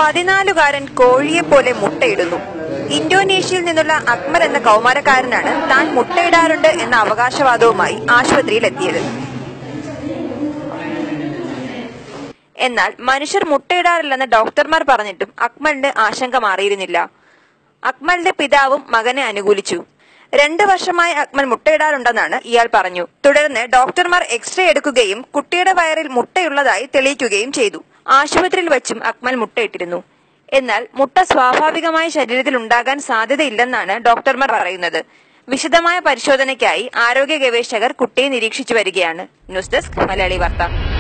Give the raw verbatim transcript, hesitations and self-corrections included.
പതിനാലുകാരൻ കോഴിയെപ്പോലെ മുട്ടയിടുന്നു. ഇന്തോനേഷ്യയിൽ നിന്നുള്ള അക്മൽ എന്ന കൗമാരക്കാരനാണ് താൻ മുട്ടയിടാറുണ്ട് എന്ന അവകാശവാദവുമായി ആശുപത്രിയിലെത്തിയത്. എന്നാൽ മനുഷ്യർ മുട്ടയിടാറില്ലെന്ന് ഡോക്ടർമാർ പറഞ്ഞിട്ടും അക്മലിന്റെ ആശങ്ക മാറിയിരുന്നില്ല. അക്മലിന്റെ പിതാവും മകനെ അനുകൂലിച്ചു. രണ്ടു വർഷമായി അക്മൽ മുട്ടയിടാറുണ്ടെന്നാണ് ഇയാൾ പറഞ്ഞു. തുടർന്ന് ഡോക്ടർമാർ എക്സ്റേ എടുക്കുകയും കുട്ടിയുടെ വയറിൽ മുട്ടയുള്ളതായി തെളിയിക്കുകയും ചെയ്തു. ആശുപത്രിയിൽ വെച്ചും അക്മൽ മുട്ടയിട്ടിരുന്നു. എന്നാൽ മുട്ട സ്വാഭാവികമായി ശരീരത്തിൽ ഉണ്ടാകാൻ സാധ്യതയില്ലെന്നാണ് ഡോക്ടർമാർ പറയുന്നത്. വിശദമായ പരിശോധനയ്ക്കായി ആരോഗ്യ ഗവേഷകർ കുട്ടിയെ നിരീക്ഷിച്ചു വരികയാണ്. ന്യൂസ് ഡെസ്ക് മലയാളി വാർത്ത.